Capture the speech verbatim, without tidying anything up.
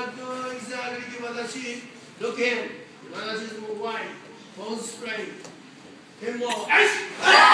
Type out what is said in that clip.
do exactly que Wadashi. Look him. Wadashi is white. Pose straight. Him more.